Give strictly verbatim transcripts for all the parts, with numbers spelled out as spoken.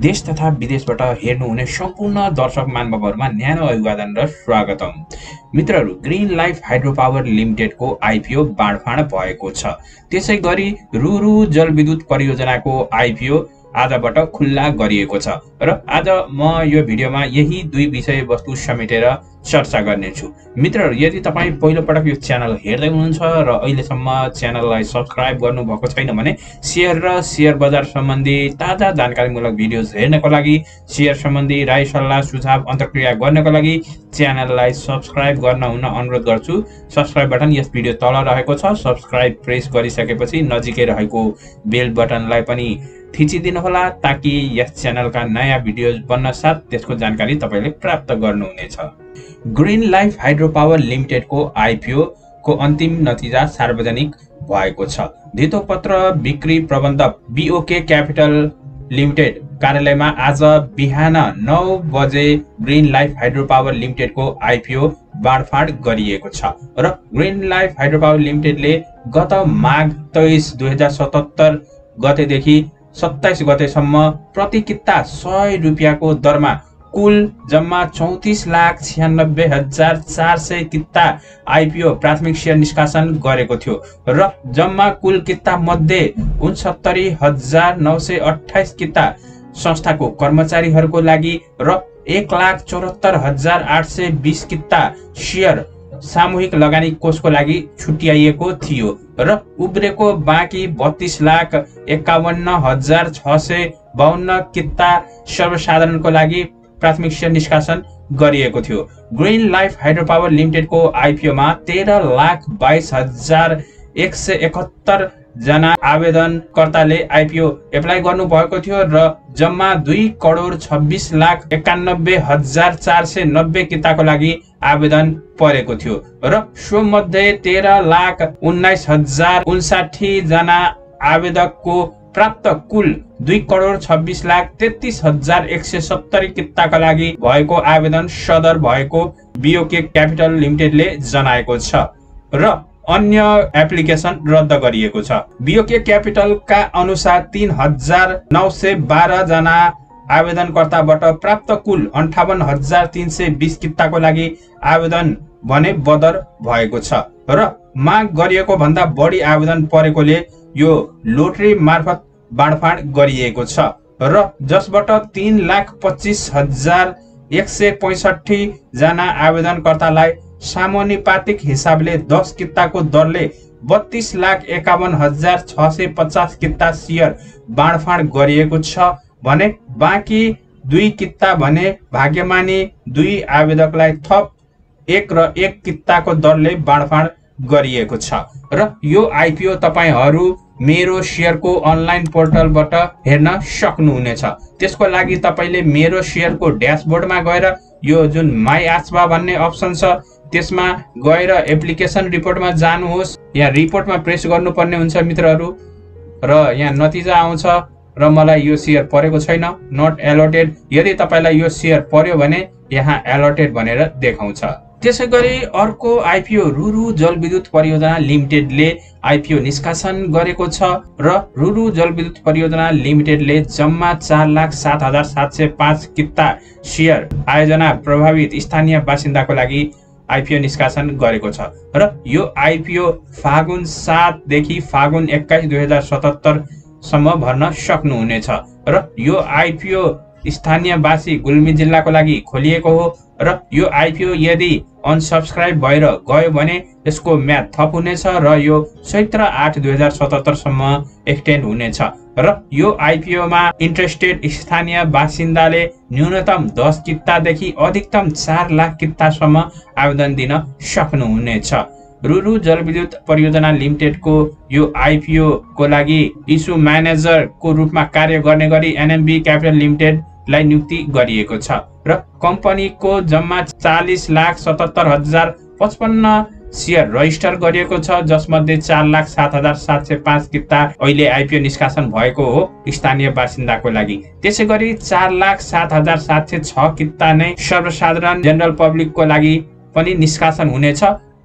देश तथा विदेशबाट हेर्नुहुने सम्पूर्ण दर्शक महानुभावहरुमा न्यानो अभिवादन र स्वागतम। मित्रहरु, ग्रीन लाइफ हाइड्रो पावर लिमिटेडको आईपीओ बाँडफाँड भएको छ। त्यसैगरी रुरु जलविद्युत परियोजनाको आईपीओ आजबाट खुल्ला गरिएको छ र आज म यो भिडियोमा यही दुई विषयवस्तु समेटेर चर्चा गर्नेछु। मित्रहरु, यदि तपाई पहिलो पटक यो च्यानल हेर्दै हुनुहुन्छ र अहिलेसम्म च्यानललाई सब्स्क्राइब गर्नु भएको छैन भने शेयर र शेयर बजार सम्बन्धी ताजा जानकारीमूलक भिडियोज हेर्नको लागि, शेयर सम्बन्धी राय सल्लाह सुझाव अन्तर्क्रिया गर्नको लागि च्यानललाई सब्स्क्राइब गर्न हुन अनुरोध गर्छु। सब्स्क्राइब बटन यस भिडियो तल रहेको छ। सब्स्क्राइब प्रेस गरिसकेपछि नजिकै रहेको बेल बटनलाई पनि थिचिदिनु होला ताकि यस च्यानलका नयाँ भिडियोज बन्न साथ त्यसको जानकारी तपाईले प्राप्त गर्नुहुनेछ। ग्रीन लाइफ हाइड्रो पावर लिमिटेडको आईपीओ को अन्तिम नतिजा सार्वजनिक भएको छ। धितोपत्र बिक्री प्रबन्धक बीओके क्यापिटल लिमिटेड कार्यालयमा आज बिहान नौ बजे ग्रीन लाइफ हाइड्रो पावर लिमिटेडको आईपीओ बाँडफाँड गरिएको छ र ग्रीन लाइफ हाइड्रो पावर लिमिटेडले गत माघ तेइस दुई हजार सतहत्तर गतेदेखि सत्ताइस गतेसम्म प्रति किता सय रुपियाँको दरमा कुल जम्मा चौतीस लाख छियानब्बे हजार चार सय किता आईपीओ प्राथमिक शेयर निष्कासन गरेको थियो र जम्मा कुल किता मध्ये उनसत्तरी हजार नौ सय अठाइस किता संस्थाको कर्मचारीहरूको लागि र एक लाख चौहत्तर हजार आठ सय बीस किता शेयर सामूहिक लगानी कोषको लागि छुट्याइएको थियो र उब्रेको बाँकी बत्तीस लाख एकाउन्न हजार छ सय बाउन्न किता सर्वसाधारणको लागि प्राथमिक शेयर निष्कासन गरिएको थियो। ग्रीन लाइफ हाइड्रो पावर लिमिटेडको आईपीओमा तेह्र लाख बाइस हजार एक सय एकहत्तर जना आवेदनकर्ताले आईपीओ एप्लाई गर्नु भएको थियो र जम्मा दुई करोड छब्बीस लाख एकानब्बे हजार चार सय नब्बे किताको लागि आवेदन परेको थियो र सो मध्ये तेह्र लाख उन्नाइस हजार उन्साठी जना आवेदकको प्राप्त कुल दुई करोड छब्बीस लाख तेत्तीस हजार एक सय सत्तरी किताका लागि भएको आवेदन सदर भएको बीओके क्यापिटल लिमिटेडले जनाएको छ र अन्य एप्लिकेसन रद्द गरिएको छ। बीओके क्यापिटलका अनुसार तीन हजार नौ सय बाह्र जना आवेदनकर्ताबाट प्राप्त कुल अन्ठाउन्न हजार तीन सय बीस किताको लागि आवेदन भने बदर भएको छ र माग गरिएको भन्दा बढी आवेदन परेकोले यो लोटरी मार्फत बाँडफाँड गरिएको छ र जसबाट तीन लाख पच्चीस हजार एक सय पैंसठी जना आवेदनकर्तालाई समानुपातिक हिसाबले दस किताको दरले बत्तीस लाख एकाउन्न हजार छ सय पचास किता शेयर बाँडफाँड गरिएको छ भने बाँकी दुई किता भने भाग्यमानी दुई आवेदकलाई थप एक र एक किताको दरले बाँडफाँड गरिएको छ र यो आईपीओ तपाईहरू मेरो शेयरको अनलाइन पोर्टलबाट हेर्न सक्नुहुनेछ। त्यसको लागि तपाईले मेरो शेयरको ड्याशबोर्डमा गएर यो जुन माई आस्वा भन्ने अप्सन छ त्यसमा गएर एप्लिकेसन रिपोर्टमा जानुहोस्। यहाँ रिपोर्टमा प्रेस गर्नुपर्ने हुन्छ मित्रहरू र यहाँ नतिजा आउँछ र मलाई यो शेयर परेको छैन, नट एलोटेड। यदि तपाईलाई यो शेयर पर्यो भने यहाँ एलोटेड भनेर देखाउँछ। त्यसैगरी अर्को आईपीओ रुरु जलविद्युत परियोजना लिमिटेडले आईपीओ निष्कासन गरेको छ र रुरु जलविद्युत परियोजना लिमिटेडले जम्मा चार लाख सात हजार सात सय पाँच किता शेयर आयोजना प्रभावित स्थानीय बासिन्दाको लागि आईपीओ निष्कासन गरेको छ र यो आईपीओ फागुन सात देखि फागुन एक्काइस दुई हजार सतहत्तर सम्म भर्न सक्नुहुनेछ र यो आईपीओ स्थानीयवासी गुल्मी जिल्लाको लागि खोलिएको हो र यो आईपीओ यदि अनसब्स्क्राइब भएर गयो भने यसको म्याद थप हुनेछ र यो चैत्र आठ दुई हजार सतहत्तर सम्म एक्सटेन्ड हुनेछ र यो आईपीओ मा इन्ट्रेस्टेड स्थानीय बासिन्दाले न्यूनतम दस कितादेखि अधिकतम चार लाख कितासम्म आवेदन दिन सक्नुहुनेछ। रुरु जलविद्युत परियोजना लिमिटेडको यो आईपीओ को लागि इस्यु म्यानेजर को रूपमा कार्य गर्ने गरी एनएमबी क्यापिटल लिमिटेड लाई नियुक्ति गरिएको छ र कम्पनीको जम्मा चालीस लाख सतहत्तर हजार पचपन्न शेयर रजिस्टर गरिएको छ जसमध्ये चार लाख सात हजार सात सय पाँच किता अहिले आईपीओ निष्कासन भएको हो स्थानीय बासिन्दाको लागि। त्यसैगरी चार लाख सात हजार सात सय छ किता नै सर्वसाधारण जनरल पब्लिकको लागि पनि निष्कासन हुनेछ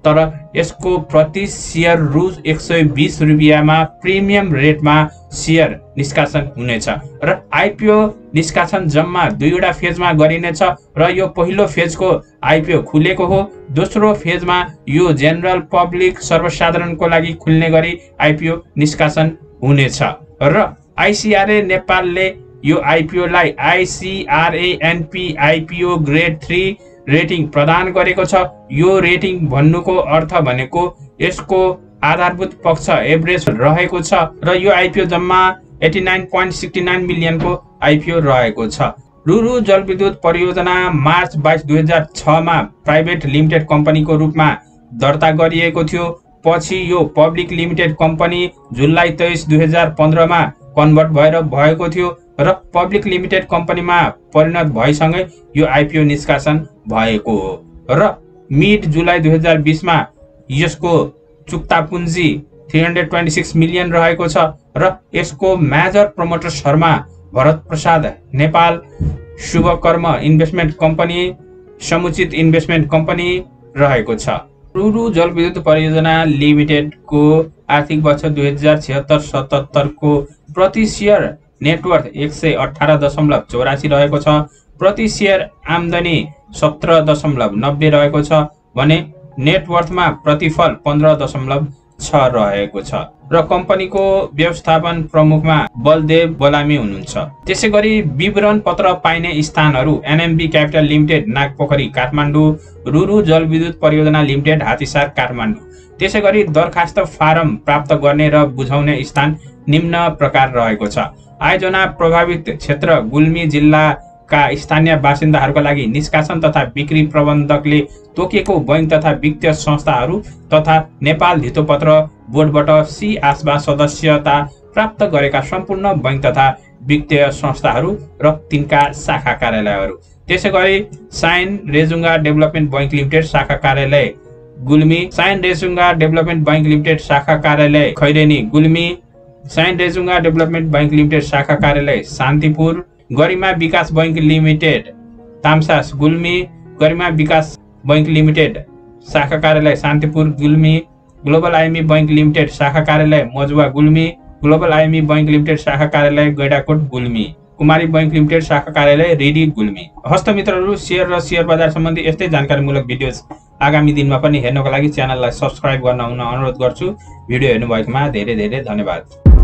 तर यसको प्रति शेयर रु एक सय बीस रुपियाँमा प्रिमियम रेटमा शेयर निष्कासन हुनेछ र आइपिओ निष्कासन जम्मा दुईवटा फेजमा गरिनेछ र यो पहिलो फेजको आइपिओ खुलेको हो। दोस्रो फेजमा यो जेनरल पब्लिक सर्वसाधारणको लागि खुल्ने गरी आइपिओ निष्कासन हुनेछ र आइसिआरए नेपालले यो आइपिओ लाई ICRANP IPO grade three rating प्रदान गरेको छ। यो रेटिङ भन्नुको अर्थ भनेको यसको आधारभूत पक्ष एभरेज रहेको छ र यो आइपिओ जम्मा नब्बे पोइन्ट सिक्स नौ मिलियनको आइपिओ रहेको छ। रुरु जलविद्युत परियोजना मार्च बाइस दुई हजार छ मा प्राइभेट लिमिटेड कम्पनीको रूपमा दर्ता गरिएको थियो। पछि यो पब्लिक लिमिटेड कम्पनी जुलाई तेइस दुई हजार पन्ध्र मा कन्भर्ट भएर भएको थियो र पब्लिक लिमिटेड कम्पनीमा परिणत भएसँगै यो आइपिओ निष्कासन भएको हो र मिड जुलाई दुई हजार बीस मा यसको चुक्ता पुँजी तीन सय छब्बीस मिलियन रहेको छ र यसको मेजर प्रमोटर्सहरुमा Bharat Prasad Nepal, Shubhakarma investment company, Samuchit investment company रहेको छ। रुरु जलविद्युत परियोजना लिमिटेडको आर्थिक वर्ष दुई हजार छिहत्तर सतहत्तर को प्रति शेयर नेटवर्थ एक सय अठारह दशमलव चौरासी रहेको छ। प्रति शेयर आमदनी सत्रह दशमलव नब्बे रहेको छ भने नेटवर्थमा प्रतिफल पन्ध्र दशमलव छ रहेको छ र कम्पनीको व्यवस्थापन प्रमुखमा बलदेव बलामी हुनुहुन्छ। त्यसैगरी विवरण पत्र पाइने स्थानहरू NMB capital limited Nagpokhari Kathmandu, Ruru जलविद्युत परियोजना लिमिटेड हात्तीसार काठमाडौँ। त्यसैगरी दरखास्त फारम प्राप्त गर्ने र बुझाउने स्थान निम्न प्रकार रहेको छ। आयोजना प्रभावित क्षेत्र गुल्मी जिल्लाका स्थानीय बासिन्दाहरूका लागि निष्कासन तथा बिक्री प्रबन्धकले तोकिएको बैंक तथा वित्तीय संस्थाहरू तथा नेपाल धितोपत्र बोर्डबाट सी आसबा सदस्यता प्राप्त गरेका सम्पूर्ण बैंक तथा वित्तीय संस्थाहरू र तिनका शाखा कार्यालयहरू। त्यसैगरी shine Resunga development bank limited शाखा कार्यालय Gulmi, shine Resunga development bank limited शाखा कार्यालय Khaireni Gulmi, shine Resunga development bank limited शाखा कार्यालय Shantipur, Garima Bikas bank limited Tamghas Gulmi, Garima Bikas bank limited शाखा कार्यालय Shantipur Gulmi, global IME bank limited शाखा कार्यालय Majuwa Gulmi, global IME bank limited शाखा कार्यालय गैडाकोट गुल्मी, कुमारी बैंक लिमिटेड शाखा कार्यालय रेडी गुल्मी। हस्त मित्रहरू, शेयर र शेयर बजार सम्बन्धी यस्तै जानकारीमूलक भिडियोज आगामी दिनमा पनि हेर्नको लागि च्यानललाई सब्स्क्राइब गर्न हुन अनुरोध गर्छु। भिडियो हेर्नुभएकोमा धेरै धेरै धन्यवाद।